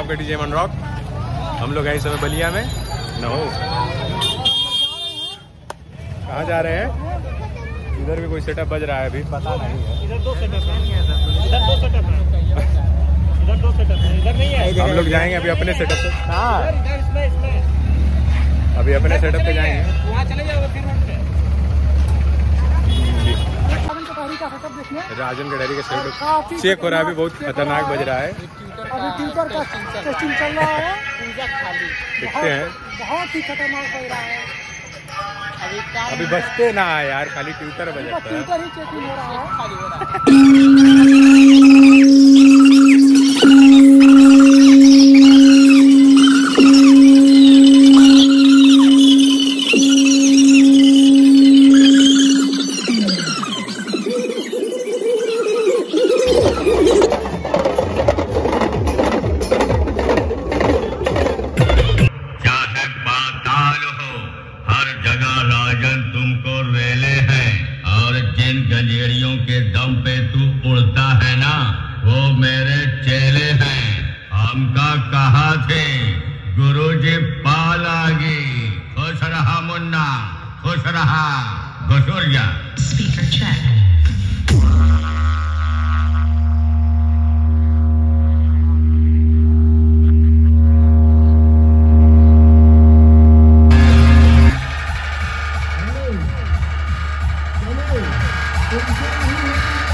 आपका डीजे मन रॉक। हम लोग हैं इस समय बलिया में। नो, कहाँ जा रहे हैं? इधर भी कोई सेटअप बज रहा है, अभी पता नहीं है। इधर दो सेटअप है, इधर दो सेटअप है, इधर दो सेटअप है, इधर नहीं है। हम लोग जाएंगे अभी अपने सेटअप पे। इसमें अभी अपने सेटअप पे जाएंगे। वहाँ चले जाओगे फिर वहाँ पे। राजन गडरी का सेटअप चेक हो रहा है, अभी बहुत खतरनाक बज रहा है। अभी ट्विटर का टेस्टिंग चल रहा है, देखते हैं। बहुत ही खतरनाक बज रहा है। अभी बजते ना है यार, खाली ट्विटर बजता है। ट्विटर ही चेकिंग हो रहा है। राजन तुमको रेले हैं, और जिन गंजेड़ियों के दम पे तू उड़ता है ना, वो मेरे चेले हैं। हमका कहा थे गुरुजी पालागी। खुश रहा मुन्ना, खुश रहा। घुसुर जा। Speaker check. Thank you.